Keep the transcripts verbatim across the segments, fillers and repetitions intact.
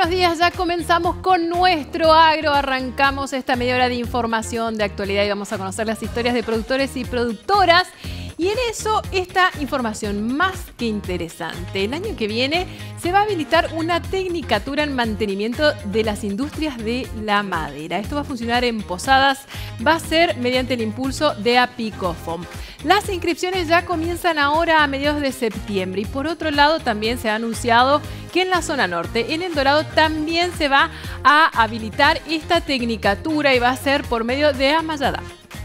buenos días. Ya comenzamos con nuestro agro. Arrancamos esta media hora de información de actualidad y vamos a conocer las historias de productores y productoras. Y en eso, esta información más que interesante. El año que viene se va a habilitar una tecnicatura en mantenimiento de las industrias de la madera. Esto va a funcionar en Posadas, va a ser mediante el impulso de Apicofom. Las inscripciones ya comienzan ahora a mediados de septiembre. Y por otro lado, también se ha anunciado que en la zona norte, en El Dorado, también se va a habilitar esta tecnicatura y va a ser por medio de Amayada.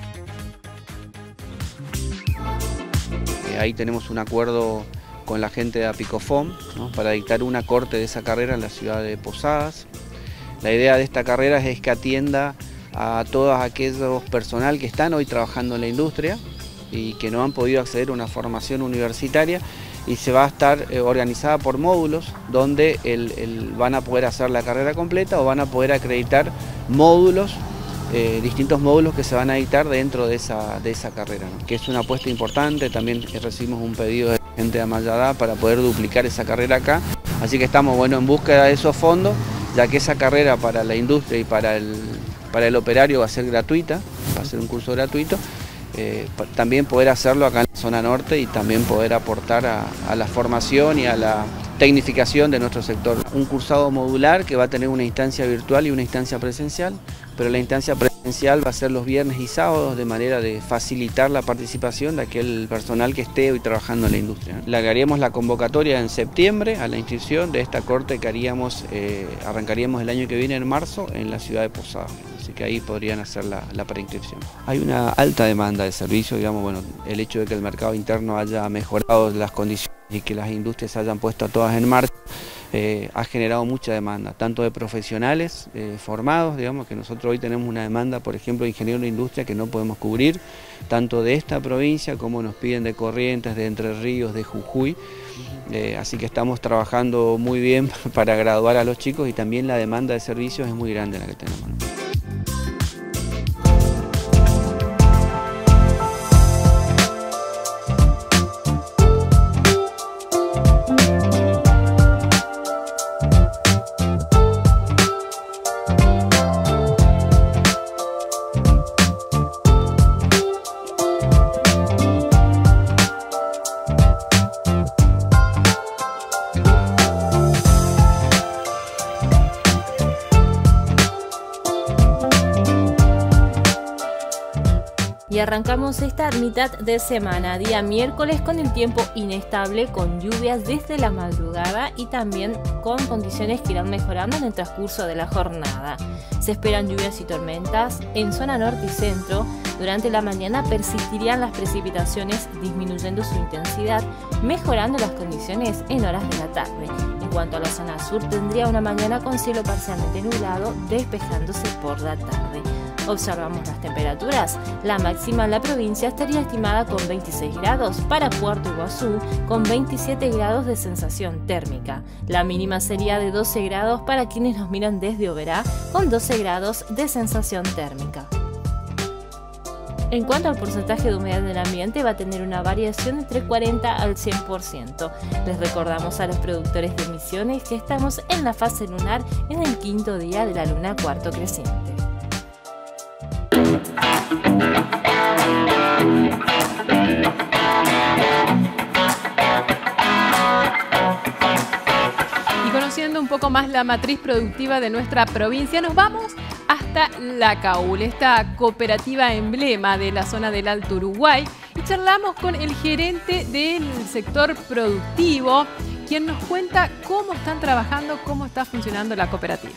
Ahí tenemos un acuerdo con la gente de Apicofom, ¿no?, para dictar una corte de esa carrera en la ciudad de Posadas. La idea de esta carrera es que atienda a todos aquellos personal que están hoy trabajando en la industria y que no han podido acceder a una formación universitaria, y se va a estar eh, organizada por módulos donde el, el, van a poder hacer la carrera completa o van a poder acreditar módulos. Eh, distintos módulos que se van a dictar dentro de esa, de esa carrera, ¿no?, que es una apuesta importante. También recibimos un pedido de gente de Amayada para poder duplicar esa carrera acá, así que estamos bueno, en búsqueda de esos fondos, ya que esa carrera para la industria y para el, para el operario va a ser gratuita, va a ser un curso gratuito. Eh, también poder hacerlo acá en la zona norte y también poder aportar a, a la formación y a la tecnificación de nuestro sector. Un cursado modular que va a tener una instancia virtual y una instancia presencial, pero la instancia presencial va a ser los viernes y sábados, de manera de facilitar la participación de aquel personal que esté hoy trabajando en la industria. Le haríamos la convocatoria en septiembre a la inscripción de esta corte que haríamos, eh, arrancaríamos el año que viene en marzo en la ciudad de Posadas. Así que ahí podrían hacer la, la preinscripción. Hay una alta demanda de servicio, digamos, bueno, el hecho de que el mercado interno haya mejorado las condiciones y que las industrias se hayan puesto todas en marcha, eh, ha generado mucha demanda, tanto de profesionales eh, formados, digamos, que nosotros hoy tenemos una demanda, por ejemplo, de ingenieros de industria que no podemos cubrir, tanto de esta provincia como nos piden de Corrientes, de Entre Ríos, de Jujuy. Eh, así que estamos trabajando muy bien para graduar a los chicos, y también la demanda de servicios es muy grande la que tenemos, ¿no? Y arrancamos esta mitad de semana, día miércoles, con el tiempo inestable, con lluvias desde la madrugada y también con condiciones que irán mejorando en el transcurso de la jornada. Se esperan lluvias y tormentas en zona norte y centro. Durante la mañana persistirían las precipitaciones, disminuyendo su intensidad, mejorando las condiciones en horas de la tarde. En cuanto a la zona sur, tendría una mañana con cielo parcialmente nublado, despejándose por la tarde. Observamos las temperaturas. La máxima en la provincia estaría estimada con veintiséis grados, para Puerto Iguazú con veintisiete grados de sensación térmica. La mínima sería de doce grados para quienes nos miran desde Oberá, con doce grados de sensación térmica. En cuanto al porcentaje de humedad del ambiente, va a tener una variación entre cuarenta al cien por ciento. Les recordamos a los productores de Misiones que estamos en la fase lunar en el quinto día de la luna cuarto creciente. Y conociendo un poco más la matriz productiva de nuestra provincia, nos vamos hasta La Caúl, esta cooperativa emblema de la zona del Alto Uruguay, y charlamos con el gerente del sector productivo, quien nos cuenta cómo están trabajando, cómo está funcionando la cooperativa.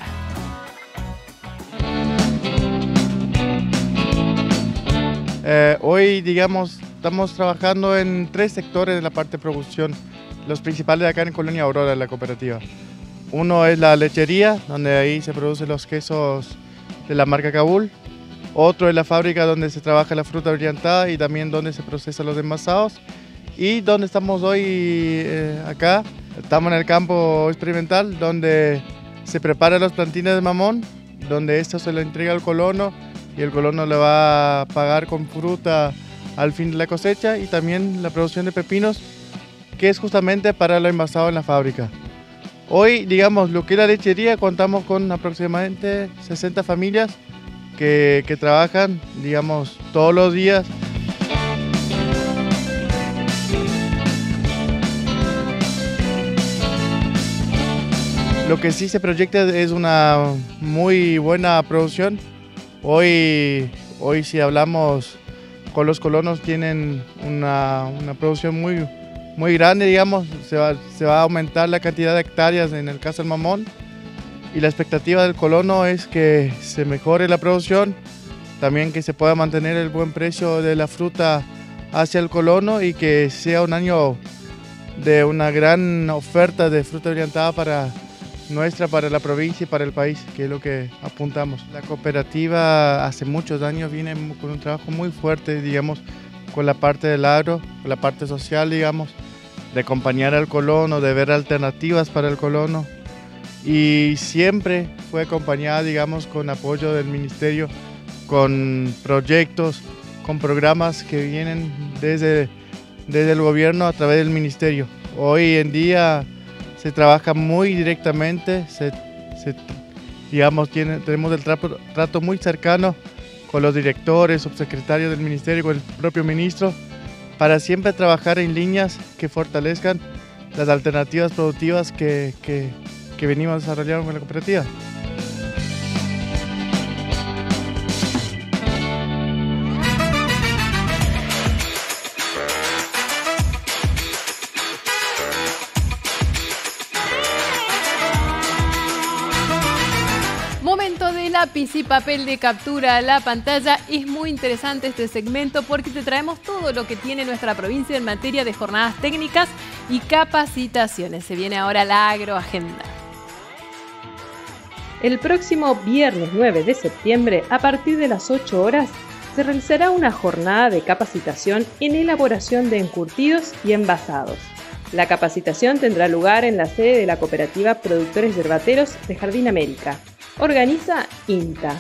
Eh, hoy, digamos, estamos trabajando en tres sectores de la parte de producción, los principales de acá en Colonia Aurora de la cooperativa. Uno es la lechería, donde ahí se producen los quesos de la marca Caúl. Otro es la fábrica donde se trabaja la fruta brillantada y también donde se procesan los envasados. Y donde estamos hoy, eh, acá, estamos en el campo experimental, donde se preparan los plantines de mamón, donde esto se le entrega al colono, y el colono le va a pagar con fruta al fin de la cosecha, y también la producción de pepinos, que es justamente para lo envasado en la fábrica. Hoy, digamos, lo que es la lechería, contamos con aproximadamente sesenta familias que, que trabajan, digamos, todos los días. Lo que sí se proyecta es una muy buena producción. Hoy, hoy si hablamos con los colonos, tienen una, una producción muy, muy grande, digamos. Se va, se va a aumentar la cantidad de hectáreas en el caso del mamón. Y la expectativa del colono es que se mejore la producción, también que se pueda mantener el buen precio de la fruta hacia el colono y que sea un año de una gran oferta de fruta orientada para nuestra, para la provincia y para el país, que es lo que apuntamos. La cooperativa hace muchos años viene con un trabajo muy fuerte, digamos, con la parte del agro, con la parte social, digamos, de acompañar al colono, de ver alternativas para el colono, y siempre fue acompañada, digamos, con apoyo del ministerio, con proyectos, con programas que vienen desde, desde el gobierno a través del ministerio. Hoy en día se trabaja muy directamente, se, se, digamos, tiene, tenemos el trato, trato muy cercano con los directores, subsecretarios del ministerio, con el propio ministro, para siempre trabajar en líneas que fortalezcan las alternativas productivas que, que, que venimos desarrollando con la cooperativa. Momento de lápiz y papel de captura a la pantalla. Es muy interesante este segmento porque te traemos todo lo que tiene nuestra provincia en materia de jornadas técnicas y capacitaciones. Se viene ahora la agroagenda. El próximo viernes nueve de septiembre, a partir de las ocho horas, se realizará una jornada de capacitación en elaboración de encurtidos y envasados. La capacitación tendrá lugar en la sede de la cooperativa Productores Yerbateros de Jardín América. Organiza INTA.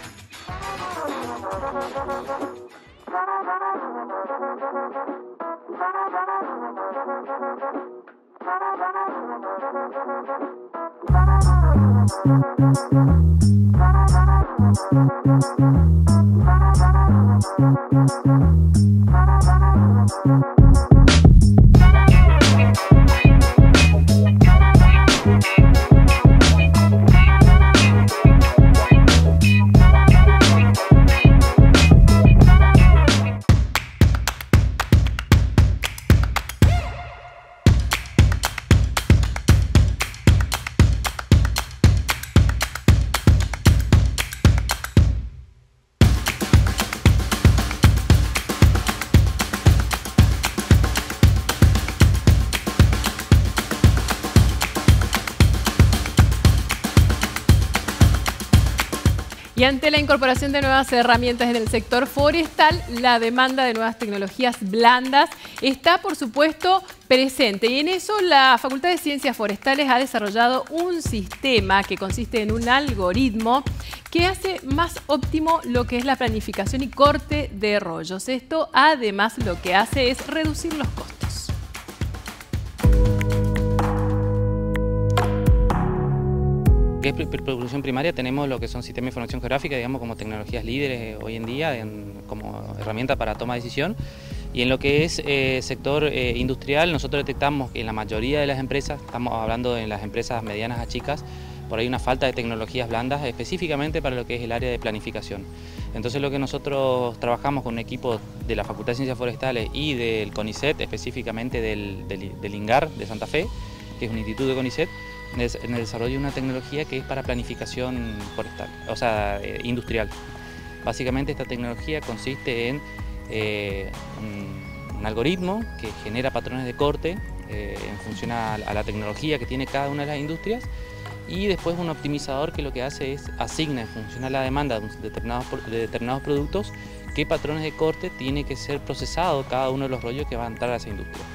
Y ante la incorporación de nuevas herramientas en el sector forestal, la demanda de nuevas tecnologías blandas está, por supuesto, presente. Y en eso la Facultad de Ciencias Forestales ha desarrollado un sistema que consiste en un algoritmo que hace más óptimo lo que es la planificación y corte de rollos. Esto, además, lo que hace es reducir los costos. Que es producción primaria, tenemos lo que son sistemas de información geográfica, digamos, como tecnologías líderes hoy en día, en, como herramienta para toma de decisión. Y en lo que es eh, sector eh, industrial, nosotros detectamos que en la mayoría de las empresas, estamos hablando de las empresas medianas a chicas, por ahí una falta de tecnologías blandas específicamente para lo que es el área de planificación. Entonces lo que nosotros trabajamos con un equipo de la Facultad de Ciencias Forestales y del CONICET, específicamente del, del, del INGAR de Santa Fe, que es un instituto de CONICET, en el desarrollo de una tecnología que es para planificación forestal, o sea, eh, industrial. Básicamente esta tecnología consiste en eh, un, un algoritmo que genera patrones de corte eh, en función a, a la tecnología que tiene cada una de las industrias, y después un optimizador que lo que hace es asigna en función a la demanda de determinados, de determinados productos qué patrones de corte tiene que ser procesado cada uno de los rollos que va a entrar a esa industria.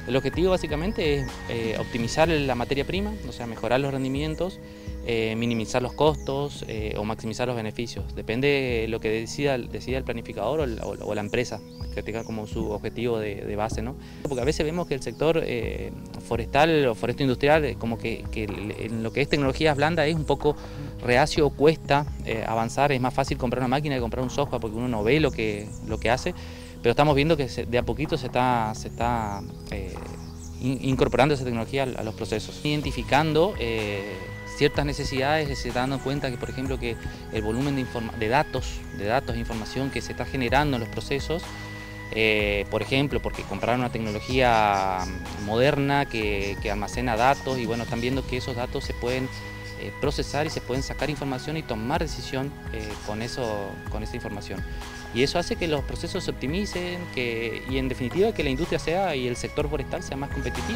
El objetivo básicamente es eh, optimizar la materia prima, o sea, mejorar los rendimientos, eh, minimizar los costos eh, o maximizar los beneficios. Depende de lo que decida, decida el planificador o la, o la empresa, que tenga como su objetivo de, de base, ¿no? Porque a veces vemos que el sector eh, forestal o foresto industrial, eh, como que, que en lo que es tecnologías blandas es un poco reacio o cuesta eh, avanzar. Es más fácil comprar una máquina que comprar un software porque uno no ve lo que, lo que hace. Pero estamos viendo que se, de a poquito se está, se está eh, in, incorporando esa tecnología a, a los procesos, identificando eh, ciertas necesidades, se está dando cuenta que, por ejemplo, que el volumen de, de datos, de datos e información que se está generando en los procesos, eh, por ejemplo, porque compraron una tecnología moderna que, que almacena datos y bueno, están viendo que esos datos se pueden eh, procesar y se pueden sacar información y tomar decisión eh, con, eso, con esa información. Y eso hace que los procesos se optimicen que, y en definitiva que la industria sea y el sector forestal sea más competitivo.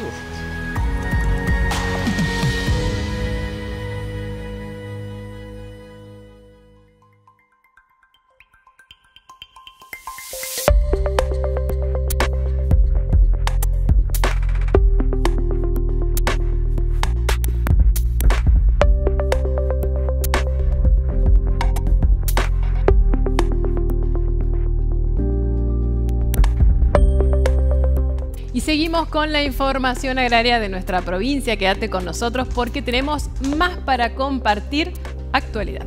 Y seguimos con la información agraria de nuestra provincia. Quédate con nosotros porque tenemos más para compartir. Actualidad.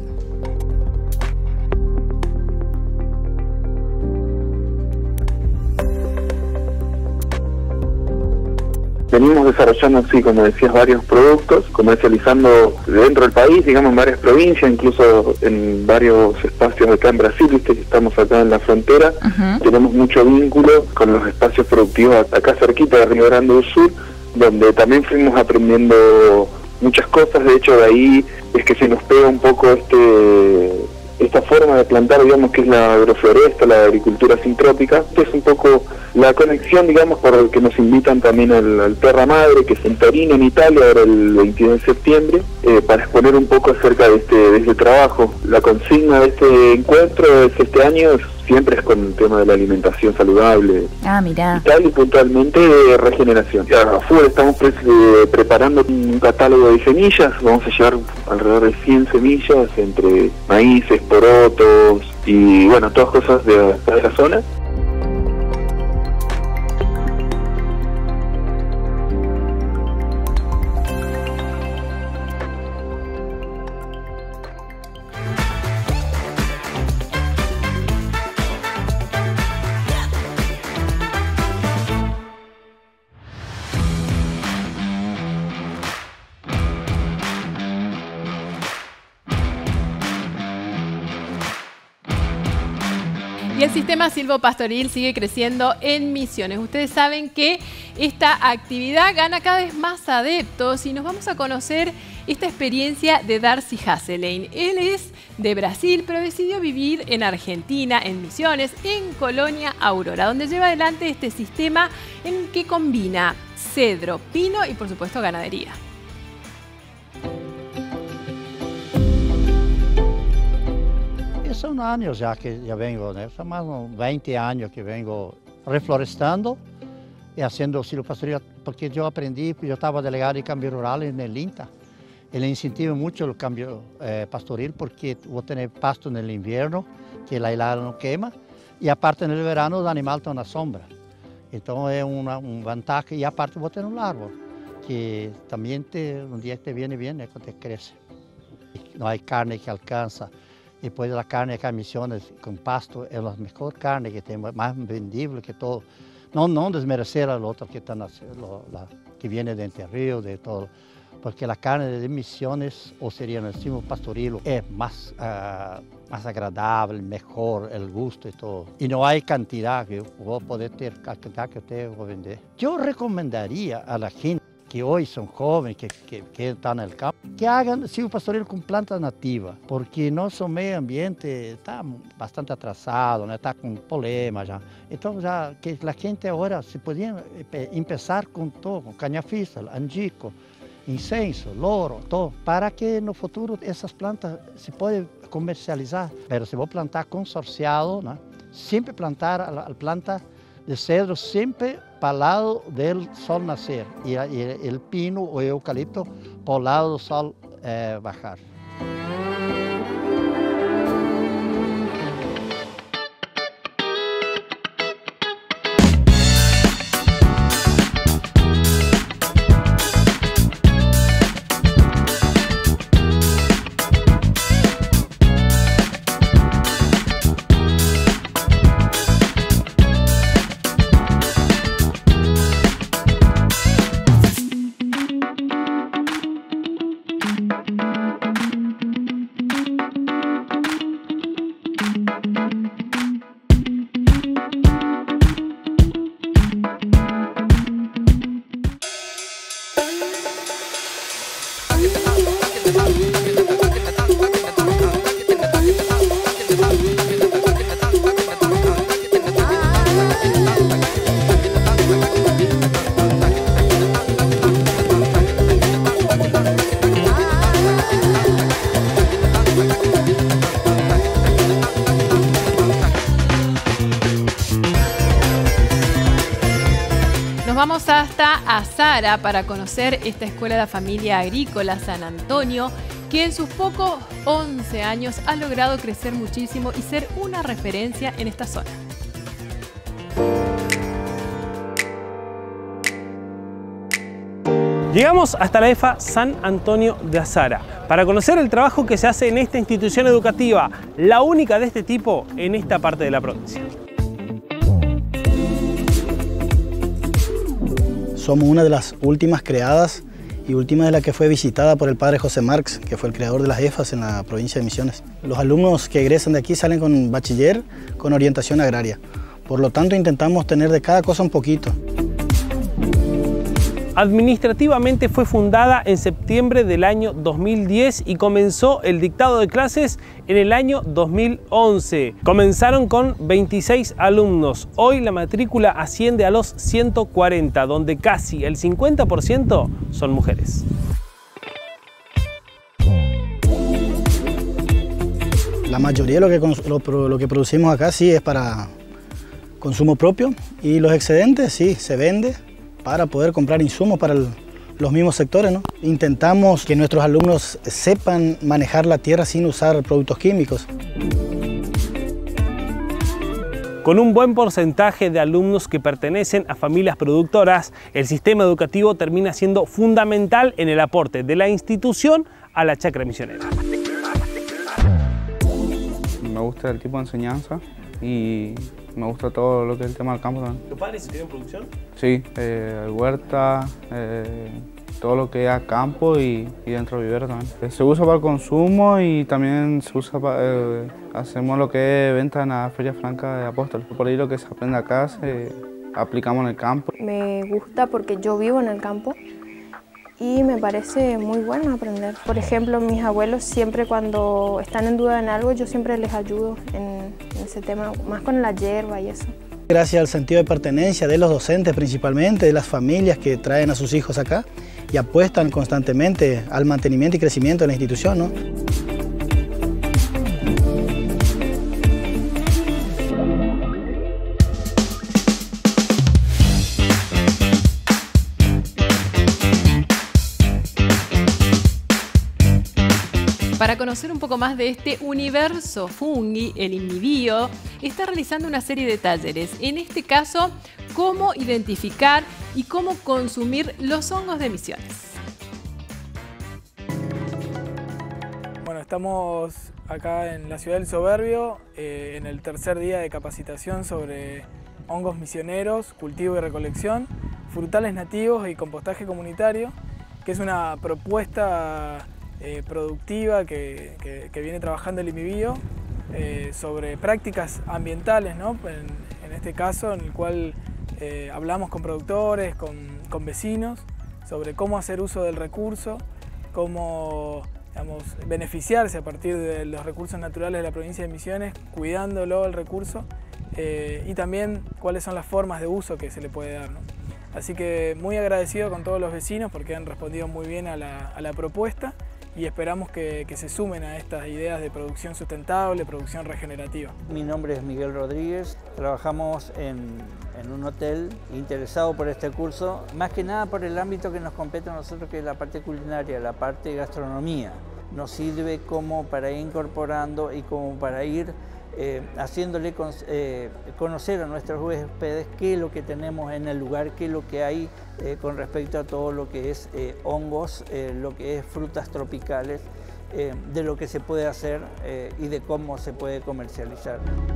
Venimos desarrollando, sí, como decías, varios productos, comercializando dentro del país, digamos, en varias provincias, incluso en varios espacios acá en Brasil, viste que estamos acá en la frontera. Uh-huh. Tenemos mucho vínculo con los espacios productivos acá cerquita de Río Grande do Sul, donde también fuimos aprendiendo muchas cosas. De hecho, de ahí es que se nos pega un poco este esta forma de plantar, digamos, que es la agrofloresta, la agricultura sintrópica. Es un poco la conexión, digamos, por el que nos invitan también al, al Terra Madre, que es en Torino, en Italia, ahora el veintidós de septiembre, eh, para exponer un poco acerca de este, de este trabajo. La consigna de este encuentro es este año, siempre es con el tema de la alimentación saludable. Ah, mirá. Y tal, y puntualmente de regeneración. Ya, afuera estamos pre eh, preparando un catálogo de semillas. Vamos a llevar alrededor de cien semillas entre maíces, porotos y bueno, todas cosas de, de la zona. Y el sistema silvopastoril sigue creciendo en Misiones. Ustedes saben que esta actividad gana cada vez más adeptos y nos vamos a conocer esta experiencia de Darcy Hasselein. Él es de Brasil, pero decidió vivir en Argentina, en Misiones, en Colonia Aurora, donde lleva adelante este sistema en que combina cedro, pino y por supuesto ganadería. Son años ya que ya vengo, ¿no? Son más de veinte años que vengo reflorestando y haciendo silvopastoril, porque yo aprendí, yo estaba delegado de cambio rural en el INTA. Él incentiva mucho el cambio eh, pastoril porque voy a tener pasto en el invierno, que la helada no quema, y aparte en el verano el animal está en la sombra. Entonces es una, un ventaja, y aparte voy a tener un árbol, que también te, un día te viene bien, es cuando te crece. No hay carne que alcanza. Y pues la carne acá en Misiones con pasto es la mejor carne que tenemos, más vendible que todo. No, no desmerecer a la otra que, están, lo, la, que viene de Entre Ríos, de todo. Porque la carne de Misiones, o sería en el silvopastoril, es más, uh, más agradable, mejor, el gusto y todo. Y no hay cantidad que voy a poder tener, cantidad que usted va a vender. Yo recomendaría a la gente que hoy son jóvenes, que, que, que están en el campo, que hagan silvopastoril con plantas nativas, porque nuestro medio ambiente está bastante atrasado, ¿no? Está con problemas ya. Entonces, ya que la gente ahora se podía empezar con todo, con cañafista, angico, incenso, loro, todo, para que en el futuro esas plantas se puedan comercializar. Pero se va a plantar consorciado, ¿no? Siempre plantar a la planta de cedro, siempre para el lado del sol nacer y, y el pino o eucalipto para el lado del sol eh, bajar. Vamos hasta Azara para conocer esta Escuela de Familia Agrícola San Antonio, que en sus pocos once años ha logrado crecer muchísimo y ser una referencia en esta zona. Llegamos hasta la E F A San Antonio de Azara para conocer el trabajo que se hace en esta institución educativa, la única de este tipo en esta parte de la provincia. Somos una de las últimas creadas y última de la que fue visitada por el padre José Marx, que fue el creador de las E F As en la provincia de Misiones. Los alumnos que egresan de aquí salen con bachiller con orientación agraria. Por lo tanto, intentamos tener de cada cosa un poquito. Administrativamente fue fundada en septiembre del año dos mil diez y comenzó el dictado de clases en el año dos mil once. Comenzaron con veintiséis alumnos. Hoy la matrícula asciende a los ciento cuarenta, donde casi el cincuenta por ciento son mujeres. La mayoría de lo que, lo, lo que producimos acá sí es para consumo propio y los excedentes sí se vende para poder comprar insumos para el, los mismos sectores, ¿no? Intentamos que nuestros alumnos sepan manejar la tierra sin usar productos químicos. Con un buen porcentaje de alumnos que pertenecen a familias productoras, el sistema educativo termina siendo fundamental en el aporte de la institución a la chacra misionera. Me gusta el tipo de enseñanza y me gusta todo lo que es el tema del campo también. ¿Tus padres tienen producción? Sí, eh, huerta, eh, todo lo que es campo y, y dentro del vivero también. Eh, se usa para el consumo y también se usa para, eh, hacemos lo que es venta en la Feria Franca de Apóstoles. Por ahí lo que se aprende acá se aplicamos en el campo. Me gusta porque yo vivo en el campo y me parece muy bueno aprender. Por ejemplo, mis abuelos siempre cuando están en duda en algo, yo siempre les ayudo en, en ese tema, más con la hierba y eso. Gracias al sentido de pertenencia de los docentes principalmente, de las familias que traen a sus hijos acá y apuestan constantemente al mantenimiento y crecimiento de la institución, ¿no? Para conocer un poco más de este universo fungi, el INMIBio está realizando una serie de talleres. En este caso, cómo identificar y cómo consumir los hongos de Misiones. Bueno, estamos acá en la ciudad del Soberbio, eh, en el tercer día de capacitación sobre hongos misioneros, cultivo y recolección, frutales nativos y compostaje comunitario, que es una propuesta Eh, productiva que, que, que viene trabajando el INMIBio eh, sobre prácticas ambientales, ¿no? en, en este caso en el cual eh, hablamos con productores, con, con vecinos, sobre cómo hacer uso del recurso, cómo digamos, beneficiarse a partir de los recursos naturales de la provincia de Misiones, cuidándolo el recurso, eh, y también cuáles son las formas de uso que se le puede dar, ¿no? Así que muy agradecido con todos los vecinos porque han respondido muy bien a la, a la propuesta. y esperamos que, que se sumen a estas ideas de producción sustentable, producción regenerativa. Mi nombre es Miguel Rodríguez, trabajamos en, en un hotel interesado por este curso, más que nada por el ámbito que nos compete a nosotros, que es la parte culinaria, la parte gastronomía. Nos sirve como para ir incorporando y como para ir eh, haciéndole con, eh, conocer a nuestros huéspedes qué es lo que tenemos en el lugar, qué es lo que hay eh, con respecto a todo lo que es eh, hongos, eh, lo que es frutas tropicales, eh, de lo que se puede hacer eh, y de cómo se puede comercializar.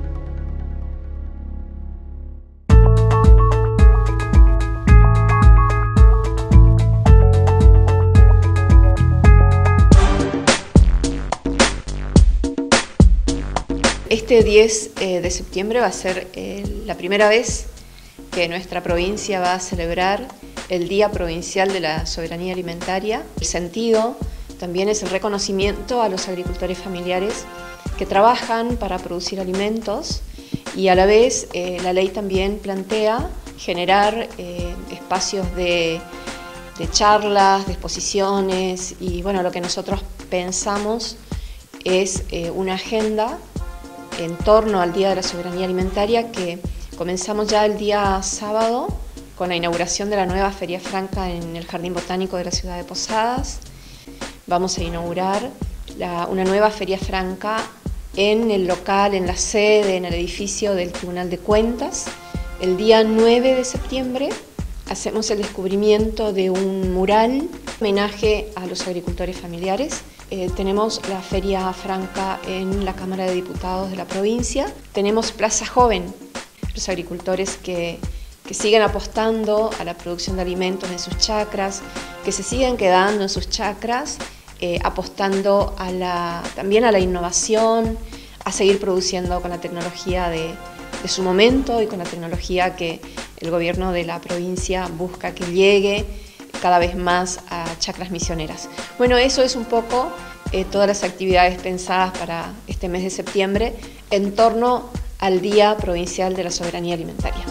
Este diez de septiembre va a ser la primera vez que nuestra provincia va a celebrar el Día Provincial de la Soberanía Alimentaria. El sentido también es el reconocimiento a los agricultores familiares que trabajan para producir alimentos, y a la vez eh, la ley también plantea generar eh, espacios de, de charlas, de exposiciones, y bueno, lo que nosotros pensamos es eh, una agenda en torno al Día de la Soberanía Alimentaria, que comenzamos ya el día sábado con la inauguración de la nueva Feria Franca en el Jardín Botánico de la ciudad de Posadas. Vamos a inaugurar la, una nueva Feria Franca en el local, en la sede, en el edificio del Tribunal de Cuentas. El día nueve de septiembre hacemos el descubrimiento de un mural, homenaje a los agricultores familiares. Eh, tenemos la Feria Franca en la Cámara de Diputados de la provincia. Tenemos Plaza Joven, los agricultores que, que siguen apostando a la producción de alimentos en sus chacras, que se siguen quedando en sus chacras, eh, apostando a la, también a la innovación, a seguir produciendo con la tecnología de, de su momento y con la tecnología que el gobierno de la provincia busca que llegue cada vez más a chacras misioneras. Bueno, eso es un poco eh, todas las actividades pensadas para este mes de septiembre en torno al Día Provincial de la Soberanía Alimentaria.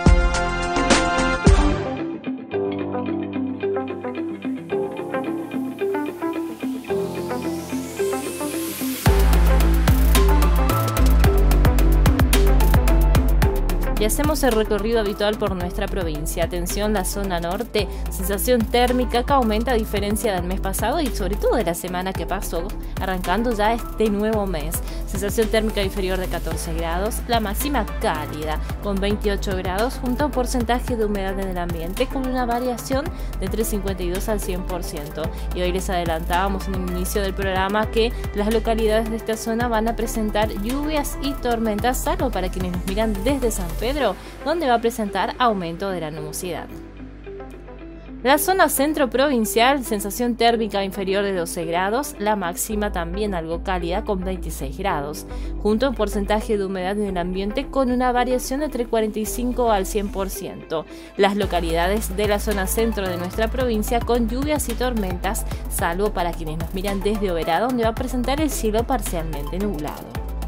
Y hacemos el recorrido habitual por nuestra provincia. Atención, la zona norte, sensación térmica que aumenta a diferencia del mes pasado y sobre todo de la semana que pasó, arrancando ya este nuevo mes. Sensación térmica inferior de catorce grados, la máxima cálida con veintiocho grados junto a un porcentaje de humedad en el ambiente con una variación de entre cincuenta y dos al cien por ciento. Y hoy les adelantábamos en el inicio del programa que las localidades de esta zona van a presentar lluvias y tormentas, salvo para quienes nos miran desde San Pedro, donde va a presentar aumento de la nubosidad. La zona centro provincial, sensación térmica inferior de doce grados, la máxima también algo cálida con veintiséis grados, junto a un porcentaje de humedad en el ambiente con una variación entre cuarenta y cinco al cien por ciento. Las localidades de la zona centro de nuestra provincia con lluvias y tormentas, salvo para quienes nos miran desde Oberá, donde va a presentar el cielo parcialmente nublado.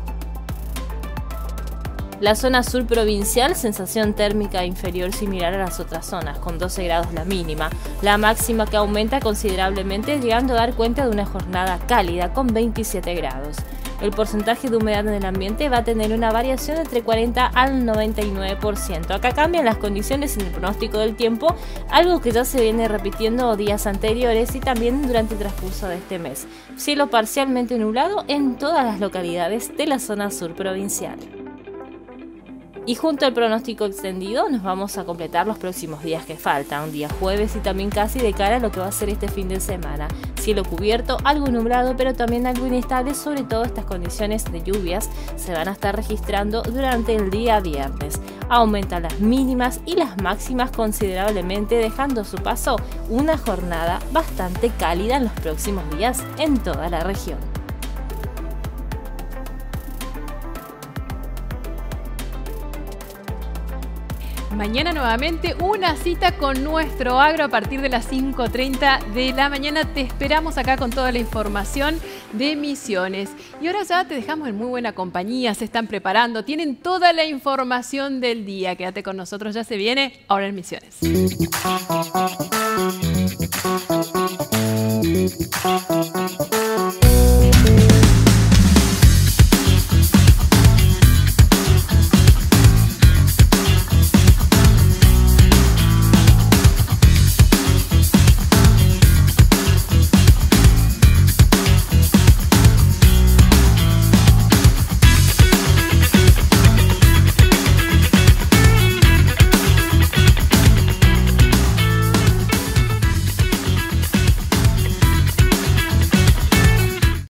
La zona sur provincial, sensación térmica inferior similar a las otras zonas, con doce grados la mínima. La máxima que aumenta considerablemente, llegando a dar cuenta de una jornada cálida con veintisiete grados. El porcentaje de humedad en el ambiente va a tener una variación entre cuarenta al noventa y nueve por ciento. Acá cambian las condiciones en el pronóstico del tiempo, algo que ya se viene repitiendo días anteriores y también durante el transcurso de este mes. Cielo parcialmente nublado en todas las localidades de la zona sur provincial. Y junto al pronóstico extendido nos vamos a completar los próximos días que faltan, día jueves y también casi de cara a lo que va a ser este fin de semana. Cielo cubierto, algo nublado, pero también algo inestable, sobre todo estas condiciones de lluvias se van a estar registrando durante el día viernes. Aumentan las mínimas y las máximas considerablemente, dejando a su paso una jornada bastante cálida en los próximos días en toda la región. Mañana nuevamente una cita con Nuestro Agro a partir de las cinco treinta de la mañana. Te esperamos acá con toda la información de Misiones. Y ahora ya te dejamos en muy buena compañía, se están preparando, tienen toda la información del día. Quédate con nosotros, ya se viene Ahora en Misiones. Thank you.